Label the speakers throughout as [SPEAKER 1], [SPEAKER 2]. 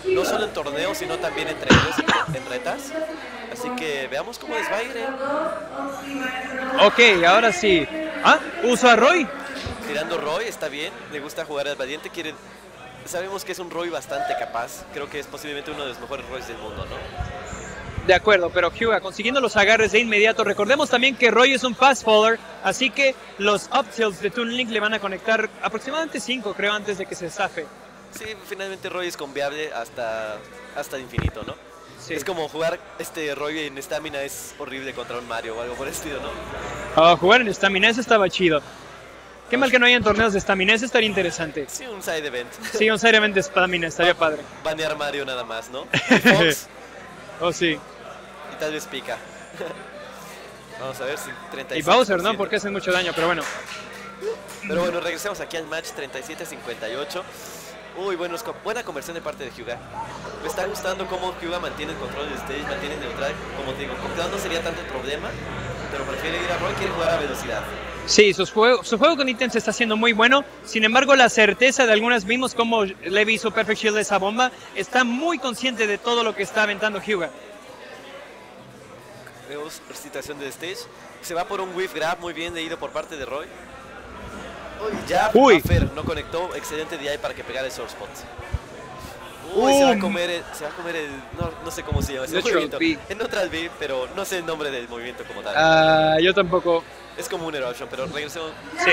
[SPEAKER 1] no solo en torneos, sino también entre ellos, en retas. Así que veamos cómo les va a ir,
[SPEAKER 2] Ok, ahora sí. Ah, uso a Roy.
[SPEAKER 1] Tirando Roy, está bien, le gusta jugar al valiente, sabemos que es un Roy bastante capaz, creo que es posiblemente uno de los mejores Roys del mundo, ¿no?
[SPEAKER 2] De acuerdo, pero Hyuga consiguiendo los agarres de inmediato. Recordemos también que Roy es un fast faller, así que los up tilts de Toon Link le van a conectar aproximadamente 5, creo, antes de que se zafe.
[SPEAKER 1] Sí, finalmente Roy es conviable hasta el infinito, ¿no? Sí. Es como jugar Roy en estamina es horrible contra un Mario o algo por el estilo, ¿no?
[SPEAKER 2] Jugar en estamina, eso estaba chido. Qué mal que no hayan torneos de estamina, eso estaría interesante.
[SPEAKER 1] Sí, un side event.
[SPEAKER 2] Sí, un side event de estamina, estaría padre.
[SPEAKER 1] Banear Mario nada más, ¿no? Fox.
[SPEAKER 2] Oh, sí.
[SPEAKER 1] Y tal vez pica. Vamos a ver si 37%.
[SPEAKER 2] Y Bowser, ¿no? Porque hacen mucho daño, pero bueno.
[SPEAKER 1] Pero bueno, regresemos aquí al match 37-58. Uy, bueno, buena conversión de parte de Hyuga. Me está gustando cómo Hyuga mantiene el control del stage, mantiene neutral. Como te digo, con Cloud no sería tanto el problema, pero prefiere ir a Roy, quiere jugar a velocidad.
[SPEAKER 2] Sí, su juego con ítems está siendo muy bueno. Sin embargo, la certeza de algunas vimos como Levi hizo Perfect Shield de esa bomba. Está muy consciente de todo lo que está aventando Hyuga.
[SPEAKER 1] Vemos situación del stage. Se va por un whiff grab muy bien leído por parte de Roy. Ya Fer no conectó. Excelente DI para que pegara el source spot. Se va a comer el no sé cómo se llama ese movimiento. Es neutral B, pero no sé el nombre del movimiento como tal.
[SPEAKER 2] Yo tampoco.
[SPEAKER 1] Es como un eruption, pero regresemos.
[SPEAKER 2] Sí.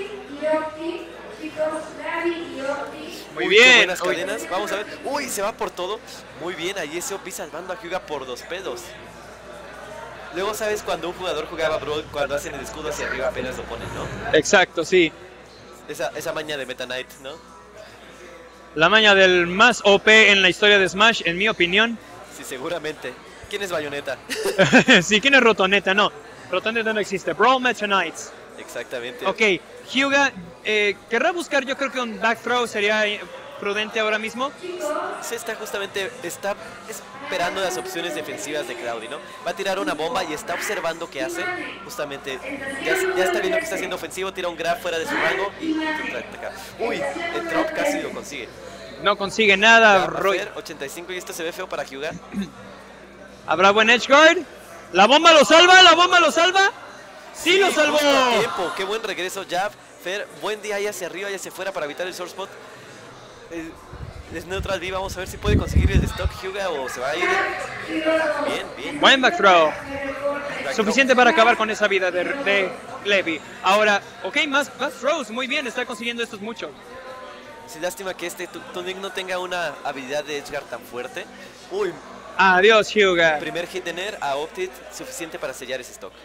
[SPEAKER 2] Muy bien.
[SPEAKER 1] Buenas cadenas. Vamos a ver. Se va por todo. Muy bien. Ahí ese OP salvando a Hyuga por 2 pedos. Luego sabes cuando un jugador jugaba Brawl, cuando hacen el escudo hacia arriba apenas lo ponen, ¿no?
[SPEAKER 2] Exacto, sí.
[SPEAKER 1] Esa maña de Meta Knight, ¿no?
[SPEAKER 2] La maña del más OP en la historia de Smash, en mi opinión.
[SPEAKER 1] Sí, seguramente. ¿Quién es Bayonetta?
[SPEAKER 2] Sí, ¿quién es Rotoneta? No, Rotoneta no existe. Brawl Meta Knights.
[SPEAKER 1] Exactamente.
[SPEAKER 2] Ok, Hyuga querrá buscar, yo creo que un back throw sería prudente ahora mismo.
[SPEAKER 1] Se está esperando las opciones defensivas de Cloudy, ¿no? Va a tirar una bomba y está observando qué hace. Justamente, ya está viendo que está haciendo ofensivo, tira un grab fuera de su rango y ataca. El drop casi lo consigue.
[SPEAKER 2] No consigue nada,
[SPEAKER 1] Roy. 85 y esto se ve feo para Hyuga.
[SPEAKER 2] ¿Habrá buen edge guard? ¿La bomba lo salva? ¿La bomba lo salva? ¡Sí, lo salvó!
[SPEAKER 1] Tiempo. Qué buen regreso, Jab. Fer, buen día ahí hacia arriba y hacia afuera para evitar el source spot. Es neutral B, vamos a ver si puede conseguir el stock Hyuga o se va a ir. Bien.
[SPEAKER 2] Buen back throw. Suficiente para acabar con esa vida de Levi. Ahora, más throws, muy bien, está consiguiendo estos mucho.
[SPEAKER 1] Sí, lástima que Toon Link no tenga una habilidad de edgeguard tan fuerte.
[SPEAKER 2] Adiós, Hyuga.
[SPEAKER 1] Primer hit de Nair a Optit, suficiente para sellar ese stock.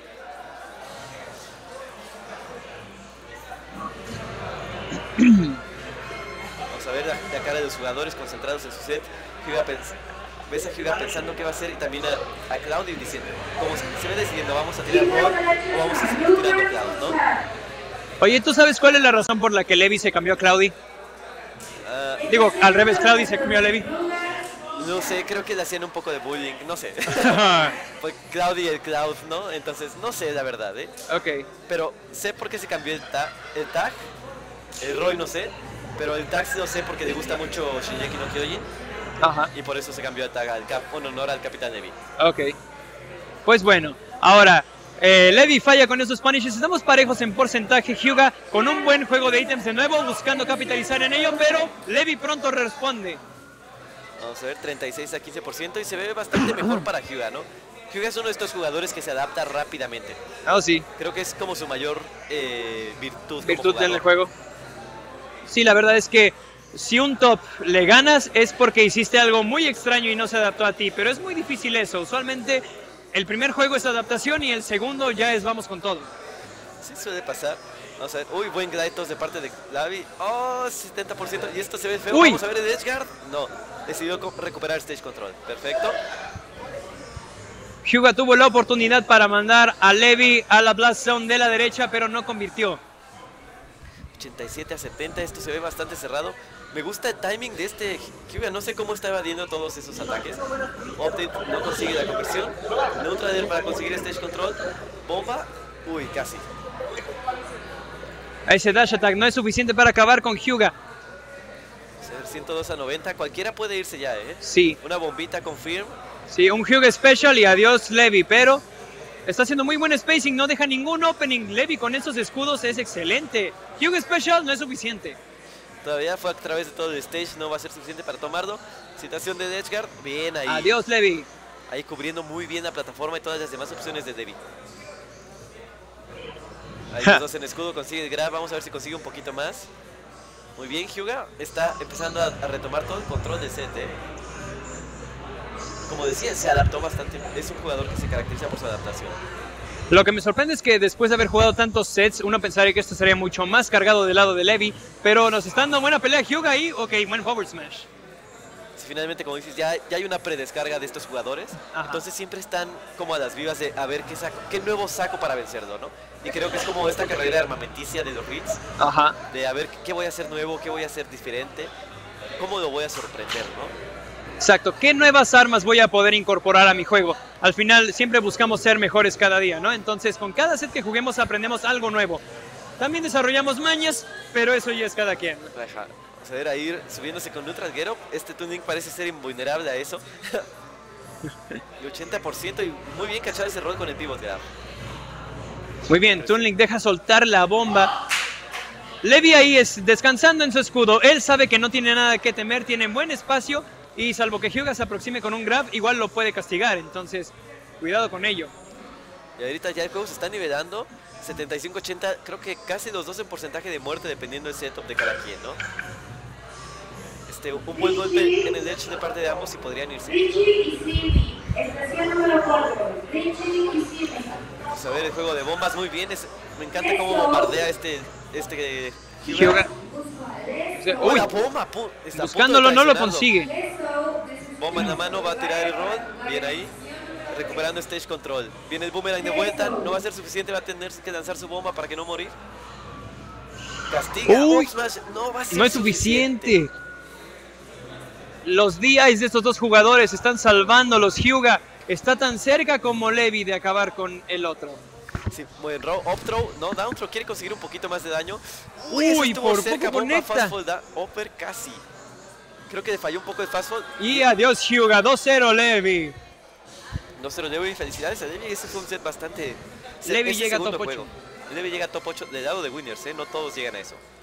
[SPEAKER 1] Vamos a ver la cara de los jugadores concentrados en su set. Ves a Hyuga pensando qué va a hacer y también a Cloudy diciendo, como se ve decidiendo, vamos a tirar Roll o vamos a seguir tirando Cloud, ¿no?
[SPEAKER 2] Oye, ¿tú sabes cuál es la razón por la que Levi se cambió a Cloudy? Digo, al revés, Cloudy se cambió a Levi.
[SPEAKER 1] No sé, creo que le hacían un poco de bullying, no sé. Fue Cloudy y el Cloud, ¿no? Entonces, no sé la verdad, ¿eh?
[SPEAKER 2] Ok.
[SPEAKER 1] Pero sé por qué se cambió el tag. El Roy no sé, pero el tag sí lo sé porque le gusta mucho Shingeki no Kyojin.
[SPEAKER 2] Ajá.
[SPEAKER 1] Y por eso se cambió el tag en honor al Capitán Levi.
[SPEAKER 2] Ok. Pues bueno, ahora Levi falla con esos punishes. Estamos parejos en porcentaje. Hyuga con un buen juego de ítems de nuevo, buscando capitalizar en ello, pero Levi pronto responde.
[SPEAKER 1] Vamos a ver, 36 a 15% y se ve bastante mejor para Hyuga, ¿no? Hyuga es uno de estos jugadores que se adapta rápidamente.
[SPEAKER 2] Sí.
[SPEAKER 1] Creo que es como su mayor virtud.
[SPEAKER 2] Virtud en el juego. Sí, la verdad es que si un top le ganas es porque hiciste algo muy extraño y no se adaptó a ti, pero es muy difícil eso. Usualmente el primer juego es adaptación y el segundo ya es vamos con todo.
[SPEAKER 1] Sí, suele pasar. Vamos a ver, buen glide toss de parte de Lavi. 70%, y esto se ve feo. Vamos a ver el edgeguard. No, decidió recuperar stage control. Perfecto.
[SPEAKER 2] Hyuga tuvo la oportunidad para mandar a Levi a la blast zone de la derecha, pero no convirtió.
[SPEAKER 1] 87 a 70, esto se ve bastante cerrado. Me gusta el timing de este Hyuga, no sé cómo está evadiendo todos esos ataques. Optit no consigue la conversión. Neutral para conseguir stage control. Bomba, casi.
[SPEAKER 2] Ese dash attack no es suficiente para acabar con Hyuga.
[SPEAKER 1] A ver 102 a 90. Cualquiera puede irse ya, ¿eh?
[SPEAKER 2] Sí.
[SPEAKER 1] Una bombita confirm.
[SPEAKER 2] Sí, un Hugh Special y adiós Levi, pero está haciendo muy buen spacing, no deja ningún opening. Levi con esos escudos es excelente. Hugh Special no es suficiente.
[SPEAKER 1] Todavía fue a través de todo el stage, no va a ser suficiente para tomarlo. Situación de Edgeguard, bien ahí.
[SPEAKER 2] Adiós Levi.
[SPEAKER 1] Ahí cubriendo muy bien la plataforma y todas las demás opciones de Debbie. Ahí los dos en escudo, consigue el grab, vamos a ver si consigue un poquito más. Muy bien, Hyuga está empezando a retomar todo el control del set, ¿eh? Como decía, se adaptó bastante, es un jugador que se caracteriza por su adaptación.
[SPEAKER 2] Lo que me sorprende es que después de haber jugado tantos sets, uno pensaría que esto sería mucho más cargado del lado de Levi, pero nos está dando buena pelea Hyuga ahí, ok, buen forward smash.
[SPEAKER 1] Finalmente, como dices, ya hay una predescarga de estos jugadores. Ajá. Entonces siempre están como a las vivas de a ver qué nuevo saco para vencerlo, ¿no? Y creo que es como esta carrera armamenticia de los Ritz.
[SPEAKER 2] Ajá.
[SPEAKER 1] De a ver qué voy a hacer nuevo, qué voy a hacer diferente, cómo lo voy a sorprender, ¿no?
[SPEAKER 2] Exacto, ¿qué nuevas armas voy a poder incorporar a mi juego? Al final siempre buscamos ser mejores cada día, ¿no? Entonces con cada set que juguemos aprendemos algo nuevo. También desarrollamos mañas, pero eso ya es cada quien.
[SPEAKER 1] Ajá. Vamos a ver a ir subiéndose con Neutral Get Up. Este Toon Link parece ser invulnerable a eso. El 80% y muy bien cachado ese rol con el pivot grab.
[SPEAKER 2] Muy bien, Toon Link deja soltar la bomba. Levi ahí es descansando en su escudo. Él sabe que no tiene nada que temer, tiene buen espacio y salvo que Hyuga se aproxime con un grab, igual lo puede castigar. Entonces, cuidado con ello.
[SPEAKER 1] Y ahorita ya el juego se está nivelando. 75-80, creo que casi los dos en porcentaje de muerte dependiendo del setup de cada quien, ¿no? Un buen golpe en el edge de parte de ambos y podrían irse. Vamos a ver el juego de bombas muy bien. Me encanta cómo bombardea este Hyuga.
[SPEAKER 2] Uy,
[SPEAKER 1] la bomba,
[SPEAKER 2] buscándolo no lo consigue.
[SPEAKER 1] Bomba en la mano, va a tirar el roll. Bien ahí. Recuperando stage control. Viene el boomerang de vuelta. No va a ser suficiente, va a tener que lanzar su bomba para que no morir. Castiga.
[SPEAKER 2] Uy,
[SPEAKER 1] no va a ser
[SPEAKER 2] no es suficiente. Los DIs de estos dos jugadores están salvando los Hyuga. Está tan cerca como Levi de acabar con el otro.
[SPEAKER 1] Sí, buen row, up throw, no, down throw, quiere conseguir un poquito más de daño.
[SPEAKER 2] Uy, por poco conecta.
[SPEAKER 1] Upper casi. Creo que le falló un poco el fast fall.
[SPEAKER 2] Y adiós Hyuga, 2-0 Levi.
[SPEAKER 1] 2-0 Levi, felicidades a Levi, ese fue un set bastante...
[SPEAKER 2] Levi llega a top 8.
[SPEAKER 1] Levi llega a top 8 del lado de winners, no todos llegan a eso.